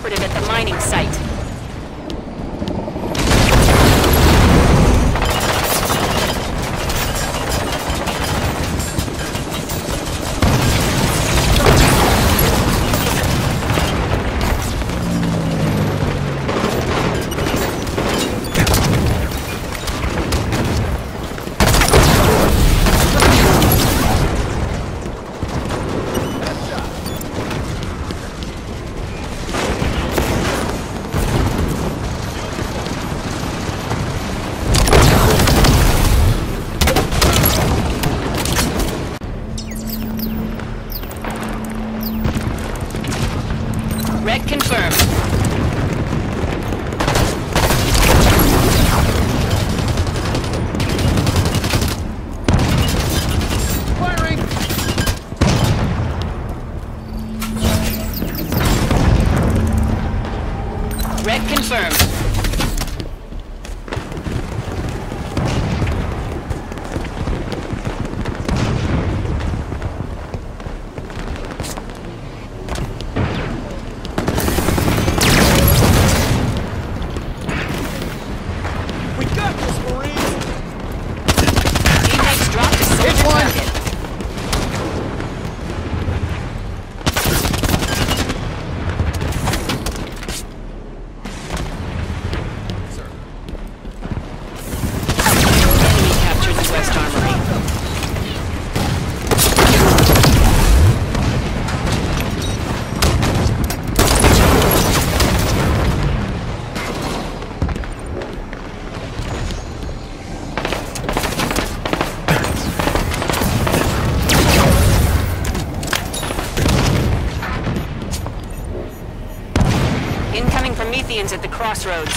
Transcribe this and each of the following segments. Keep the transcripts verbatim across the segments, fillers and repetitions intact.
operative at the mining site. Red confirmed. Firing. Red confirmed. Incoming Prometheans at the crossroads.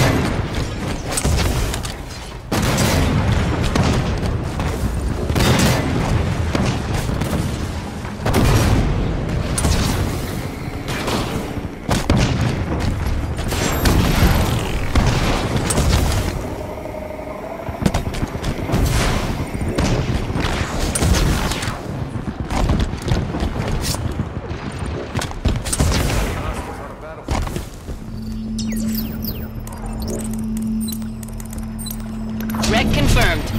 Red confirmed.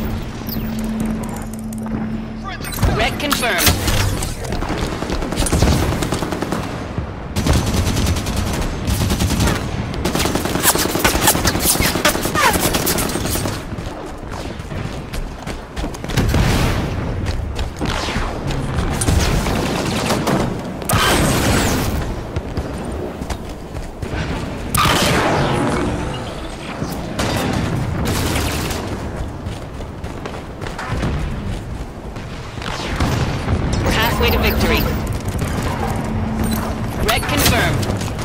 Red confirmed. Way to victory. Red confirmed.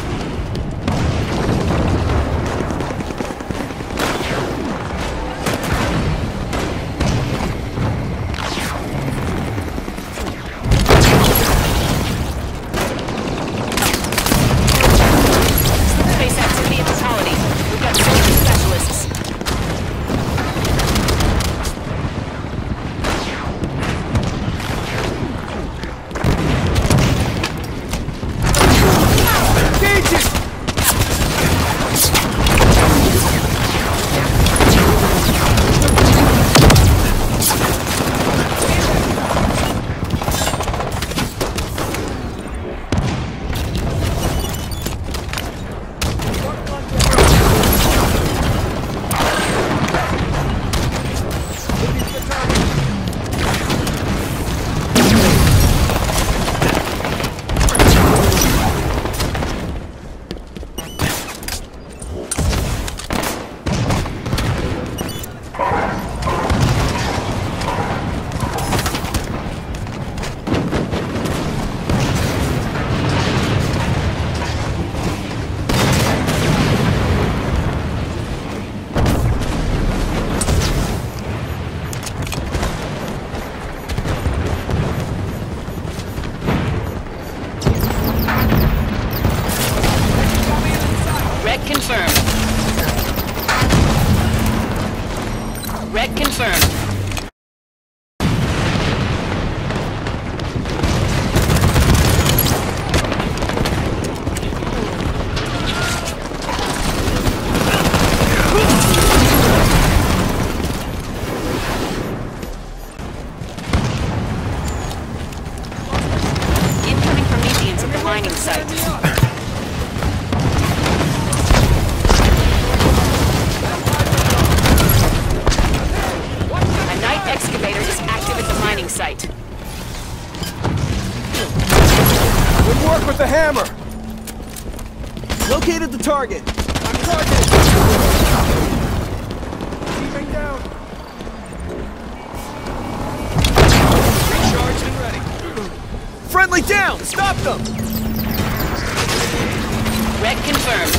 Space activity at the colony. We've got soldier specialists. Confirmed. Red confirmed. hammer! Located the target! I'm targeted! Teammate down! Recharged and ready. Friendly down! Stop them! Red confirmed.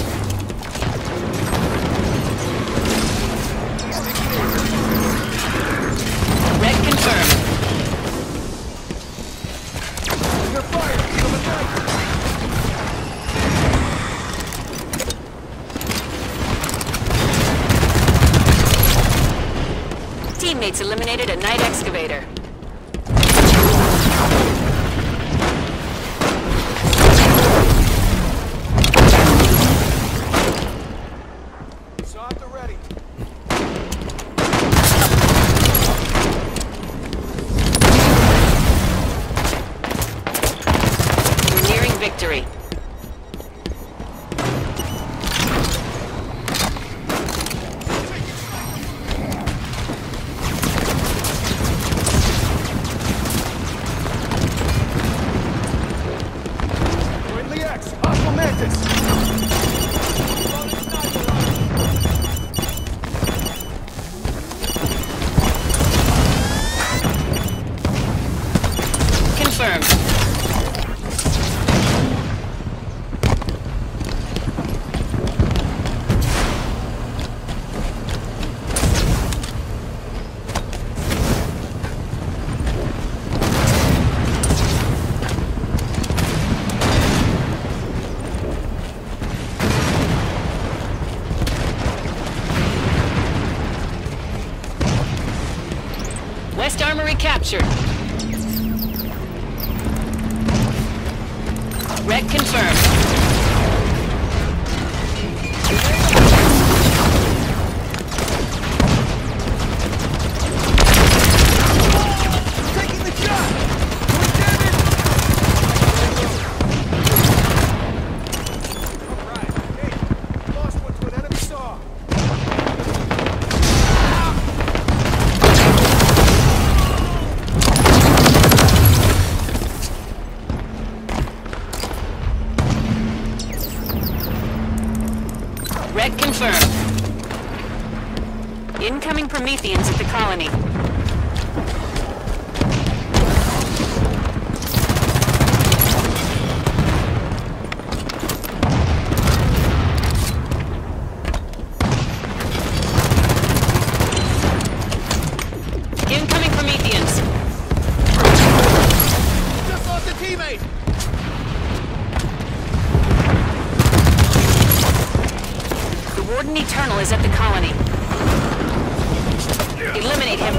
Red confirmed. Under fire! Coming right! Teammates eliminated a night excavator. Saw at the ready. We're nearing victory. Friendly X! Aqua Mantis! Confirmed. West Armory captured. Red confirmed. Taking the shot! Doing damage! Alright, hey, lost one to an enemy saw. Red confirmed. Incoming Prometheans at the colony. Incoming Prometheans. Just lost a teammate! The Warden Eternal is at the colony. Eliminate him.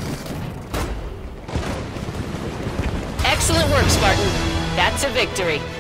Excellent work, Spartan. That's a victory.